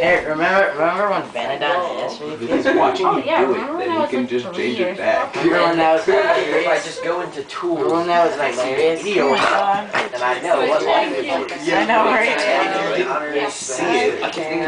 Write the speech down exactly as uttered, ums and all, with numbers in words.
Hey, remember, remember when Benadon asked me? If he's watching Oh, you yeah, do it, remember when then I he was, can like, just three change years it back. Remember when that was If I hilarious? just go into tools, Remember when that was hilarious? Oh my god. and I know what language it is. I know, right? You didn't see it.